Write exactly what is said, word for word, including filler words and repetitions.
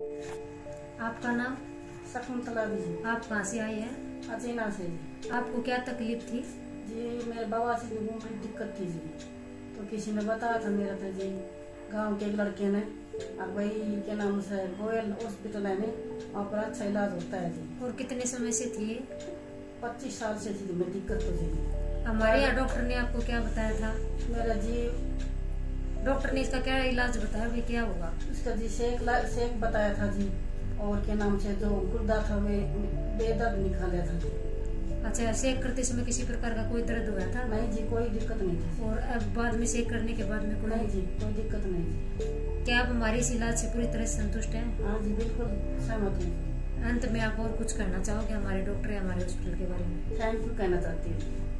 आपका नाम? शकुंतला जी। आप कहाँ से आए हैं? अचीना से जी। आपको क्या तकलीफ थी? जी मेरे बाबा से भी बड़ी दिक्कत थी जी, तो किसी ने बताया था मेरा तो जी गांव के एक लड़के ने, अब भाई के नाम से गोयल हॉस्पिटल है में वहाँ पर अच्छा इलाज होता है जी। और कितने समय से थी? पच्चीस साल से थी मेरी दिक्कत तो जी। हमारे यहाँ डॉक्टर ने आपको क्या बताया था? मेरा जी डॉक्टर ने इसका क्या इलाज बताया, भी क्या होगा? उसका जी शेक शेक बताया था जी, और के नाम से जो गुर्दा था वे बेदर्द निकाला था जी। अच्छा, शेक करते समय किसी प्रकार का कोई दर्द हुआ था? नहीं जी, कोई दिक्कत नहीं थी। और अब बाद में शेक करने के बाद में कोई? नहीं जी, कोई दिक्कत नहीं जी। क्या आप हमारे इस इलाज से पूरी तरह से संतुष्ट हैं? हाँ जी, बिल्कुल सहमत हूँ। अंत में आप और कुछ कहना चाहोगे हमारे डॉक्टर या हमारे हॉस्पिटल के बारे में? थैंक यू कहना चाहती हूँ।